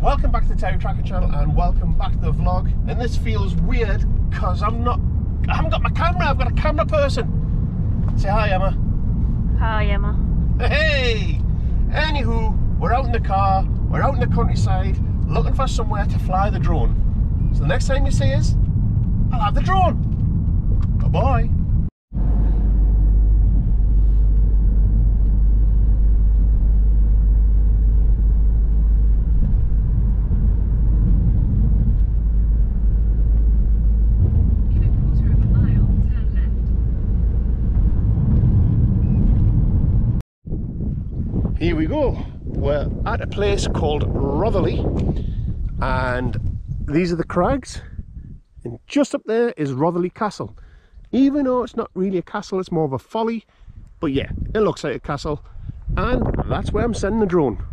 Welcome back to the TerryTracker channel and welcome back to the vlog. And this feels weird because I haven't got my camera, I've got a camera person. Say hi, Emma. Hi, Emma. Hey! Anywho, we're out in the car, we're out in the countryside looking for somewhere to fly the drone. So the next time you see us, I'll have the drone. Bye-bye. Here we go. We're at a place called Rotherley and these are the crags, and just up there is Rotherley Castle. Even though it's not really a castle, it's more of a folly, but yeah, it looks like a castle, and that's where I'm sending the drone.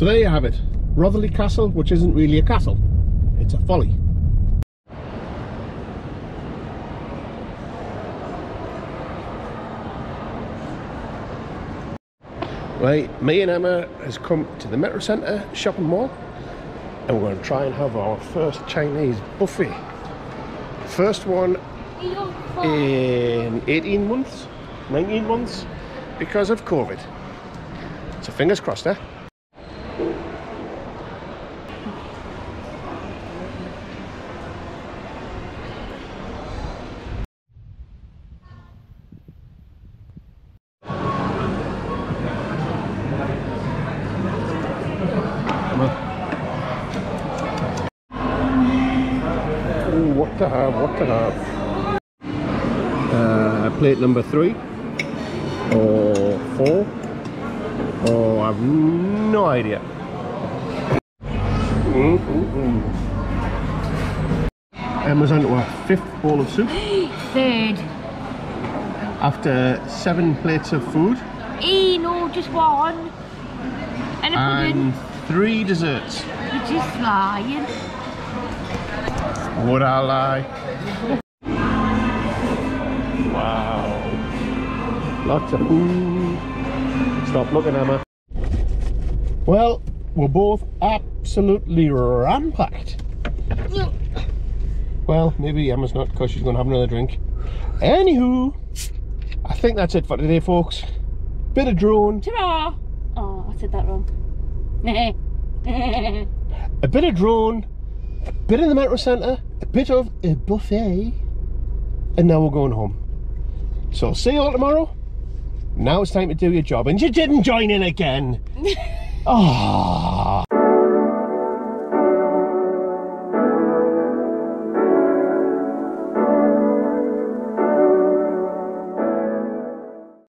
So there you have it, Rotherley Castle, which isn't really a castle, it's a folly. Right, me and Emma has come to the Metro Centre shopping mall and we're going to try and have our first Chinese buffet. First one in 18 months, 19 months because of COVID. So fingers crossed, eh? What to have, what to have? Plate number 3 or 4, oh, I have no idea. Emma's on to her 5th bowl of soup. 3rd. After 7 plates of food. No, just 1. And a pudding. And 3 desserts. You're just lying. Would I lie? Wow. Lots of food. Stop looking, Emma. Well, we're both absolutely rampacked. No. Well, maybe Emma's not because she's going to have another drink. Anywho, I think that's it for today, folks. Bit of drone. Ta-ra! Oh, I said that wrong. A bit of drone. A bit in the Metro Centre, a bit of a buffet, and now we're going home. So see you all tomorrow. Now it's time to do your job, and you didn't join in again. Oh.